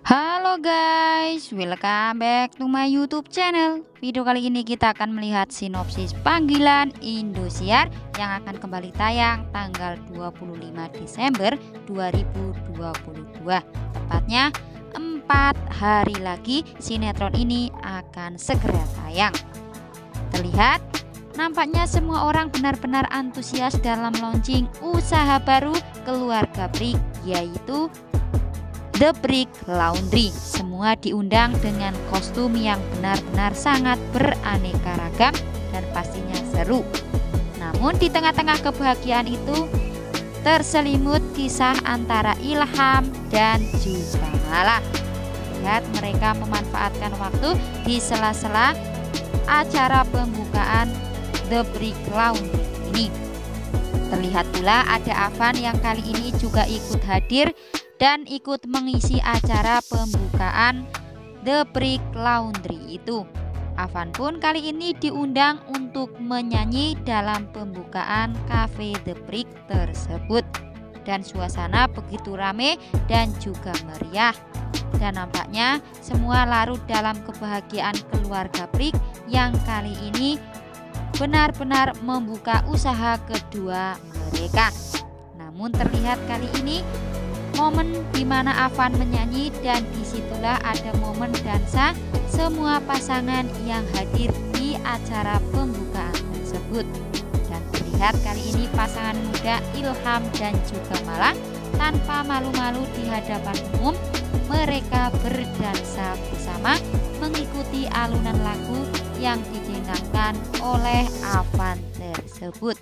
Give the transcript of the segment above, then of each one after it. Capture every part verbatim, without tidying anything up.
Halo guys, welcome back to my YouTube channel. Video kali ini kita akan melihat sinopsis panggilan Indosiar yang akan kembali tayang tanggal dua puluh lima Desember dua ribu dua puluh dua. Tepatnya empat hari lagi sinetron ini akan segera tayang. Terlihat nampaknya semua orang benar-benar antusias dalam launching usaha baru keluarga Brik, yaitu The Brik Laundry. Semua diundang dengan kostum yang benar-benar sangat beraneka ragam dan pastinya seru. Namun di tengah-tengah kebahagiaan itu terselimut kisah antara Ilham dan juga Mala. Lihat mereka memanfaatkan waktu di sela-sela acara pembukaan The Brik Laundry ini. Terlihat pula ada Afan yang kali ini juga ikut hadir dan ikut mengisi acara pembukaan The Brik Laundry itu. Afan pun kali ini diundang untuk menyanyi dalam pembukaan cafe The Brik tersebut. Dan suasana begitu ramai dan juga meriah. Dan nampaknya semua larut dalam kebahagiaan keluarga Brik yang kali ini benar-benar membuka usaha kedua mereka. Namun terlihat kali ini momen di mana Afan menyanyi dan disitulah ada momen dansa semua pasangan yang hadir di acara pembukaan tersebut. Dan terlihat kali ini pasangan muda Ilham dan juga Mala tanpa malu-malu di hadapan umum mereka berdansa bersama mengikuti alunan lagu yang didendangkan oleh Afan tersebut.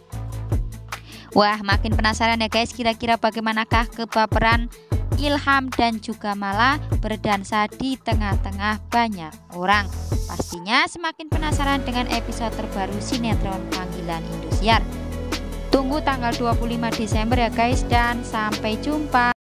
Wah, makin penasaran ya guys, kira-kira bagaimanakah kebaperan Ilham dan juga Mala berdansa di tengah-tengah banyak orang. Pastinya semakin penasaran dengan episode terbaru sinetron panggilan Indosiar. Tunggu tanggal dua puluh lima Desember ya guys, dan sampai jumpa.